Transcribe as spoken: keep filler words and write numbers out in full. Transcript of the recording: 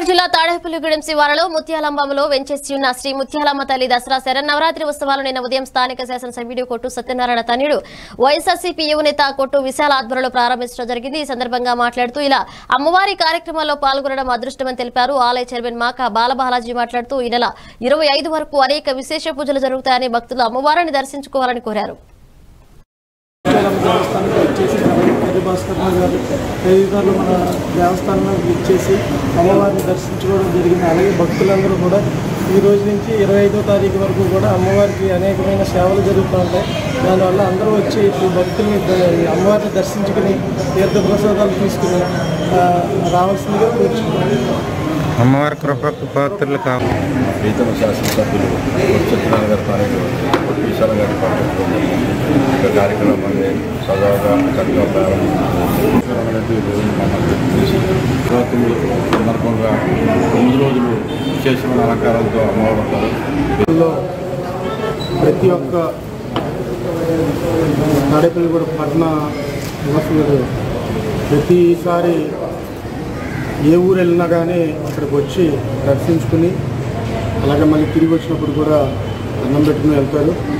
కరీంనగర్ జిల్లా తాడేపల్లిగూడెం శివారులో ముత్యాలమ్మంలో వెంచేసి ఉన్న శ్రీ ముత్యాలమ్మ తల్లి దసరా శరన్నవరాత్రి ఉత్సవాలు నిన్న ఉదయం స్థానిక శాసనసభ్యుడు కొట్టు సత్యనారాయణ తనయుడు వైఎస్ఆర్సీపీ యువనేత కొట్టు విశాల ఆధ్వర్యంలో ప్రారంభించడం జరిగింది। ఈ సందర్భంగా మాట్లాడుతూ ఇలా అమ్మవారి కార్యక్రమాల్లో పాల్గొనడం అదృష్టమని తెలిపారు। ఆలయ చైర్మన్ మాక బాలబాలాజీ మాట్లాడుతూ ఈ నెల ఇరవై ఐదు వరకు అనేక విశేష పూజలు జరుగుతాయని భక్తులు అమ్మవారిని దర్శించుకోవాలని కోరారు। తదితరులు మన దేవస్థానంలో విచ్చేసి అమ్మవారిని దర్శించుకోవడం జరిగింది। అలాగే భక్తులందరూ కూడా ఈ రోజు నుంచి ఇరవై ఐదో తారీఖు వరకు కూడా అమ్మవారికి అనేకమైన సేవలు జరుగుతూ ఉంటాయి। దానివల్ల అందరూ వచ్చి ఈ భక్తుల్ని అమ్మవారిని దర్శించుకుని తీర్థప్రసాదాలు తీసుకుని రావాల్సిందిగా కోరుచుకుంటున్నాను। అమ్మవారి కృపకు పాత్రలు కావాలి। ప్రీతమ శాసనసభ్యులు సత్యనారాయణ గారి పాలన విశాల గారి పాలన కార్యక్రమాన్ని సజావుగా చక్కగా ప్రారంభించి శివరాత్రి సందర్భంగా తొమ్మిది రోజులు విశేషమైన అలంకారాలతో అమ్మవారు ఉంటారు। ప్రతి ఒక్క తాడేపల్లిగూడెం పట్టణ నివాసులు ప్రతిసారి ఏ ఊరు వెళ్ళినా కానీ అక్కడికి వచ్చి దర్శించుకుని అలాగే మళ్ళీ తిరిగి వచ్చినప్పుడు కూడా అన్నం పెట్టుకుని వెళ్తారు।